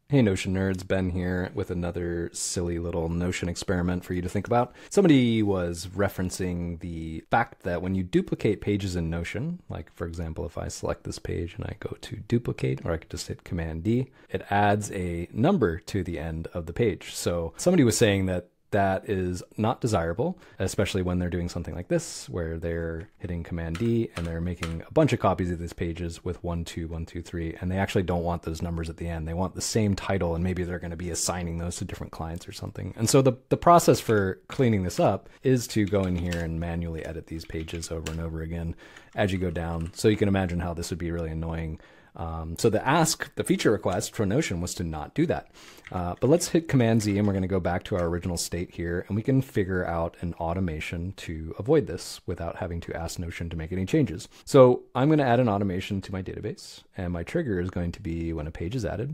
Hey Notion nerds, Ben here with another silly little Notion experiment for you to think about. Somebody was referencing the fact that when you duplicate pages in Notion, like for example, if I select this page and I go to duplicate, or I could just hit Command D, it adds a number to the end of the page. So somebody was saying that that is not desirable, especially when they're doing something like this, where they're hitting Command D and they're making a bunch of copies of these pages with 1, 2, 1, 2, 3, and they actually don't want those numbers at the end. They want the same title, and maybe they're going to be assigning those to different clients or something. And so the process for cleaning this up is to go in here and manually edit these pages over and over again as you go down. So you can imagine how this would be really annoying. So the feature request for Notion was to not do that. But let's hit Command Z and we're going to go back to our original state here, and we can figure out an automation to avoid this without having to ask Notion to make any changes. So I'm going to add an automation to my database, and my trigger is going to be when a page is added.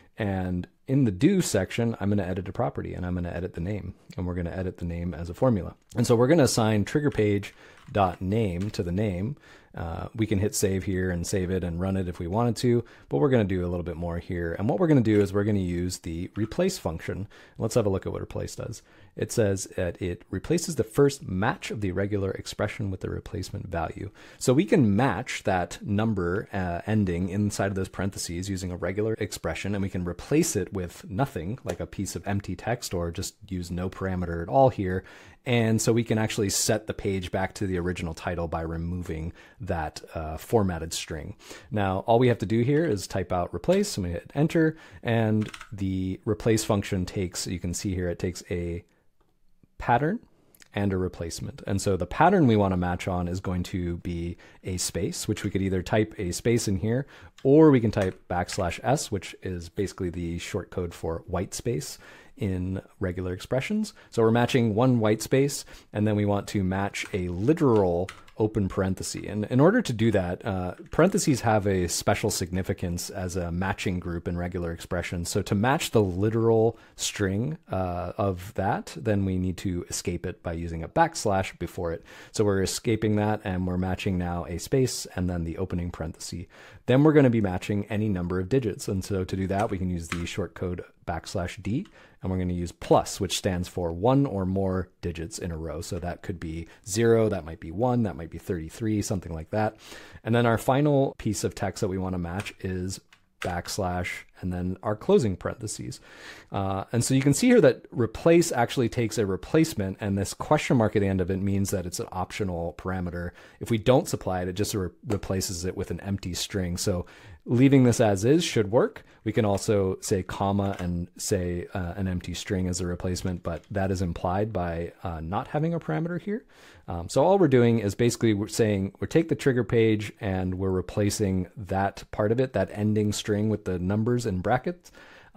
And in the do section, I'm going to edit a property, and I'm going to edit the name, and we're going to edit the name as a formula. And so we're going to assign trigger page dot name to the name. We can hit save here and save it and run it if we wanted to, but we're going to do a little bit more here. And what we're going to do is we're going to use the replace function. Let's have a look at what replace does. It says that it replaces the first match of the irregular expression with the replacement value. So we can match that number ending inside of those parentheses using a regular expression, and we can replace it with nothing, like a piece of empty text, or just use no parameter at all here. And so we can actually set the page back to the original title by removing that formatted string. Now, all we have to do here is type out replace, and we hit enter, and the replace function takes, you can see here, it takes a pattern and a replacement. And so the pattern we want to match on is going to be a space, which we could either type a space in here, or we can type \s, which is basically the short code for white space in regular expressions. So we're matching one white space, and then we want to match a literal open parenthesis. And in order to do that, parentheses have a special significance as a matching group in regular expressions. So to match the literal string of that, then we need to escape it by using a \/ before it. So we're escaping that, and we're matching now a space and then the opening parenthesis. Then we're going to be matching any number of digits. And so to do that, we can use the short code \d, and we're going to use plus, which stands for one or more digits in a row. So that could be 0, that might be 1, that might be 33, something like that. And then our final piece of text that we want to match is \, and then our closing parentheses. And so you can see here that replace actually takes a replacement, and this question mark at the end of it means that it's an optional parameter. If we don't supply it, it just replaces it with an empty string. So leaving this as is should work. We can also say comma and say an empty string as a replacement, but that is implied by not having a parameter here. So all we're doing is basically we're saying we take the trigger page and we're replacing that part of it, that ending string with the numbers in brackets,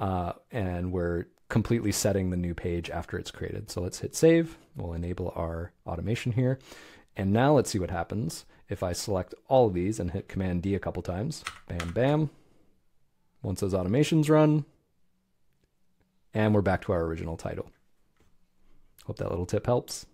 and we're completely setting the new page after it's created. So let's hit save. We'll enable our automation here. And now let's see what happens if I select all of these and hit Command D a couple times. Bam, bam. Once those automations run, and we're back to our original title. Hope that little tip helps.